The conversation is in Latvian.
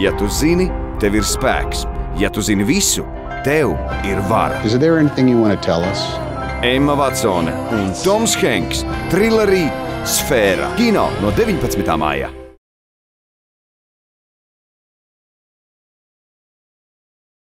Ja tu zini, tev ir spēks. Ja tu zini visu, tev ir vara. Is there anything you want to tell us? Emma Watsone un Toms Henks. Trilerī Sfēra. Kino no 19. māja.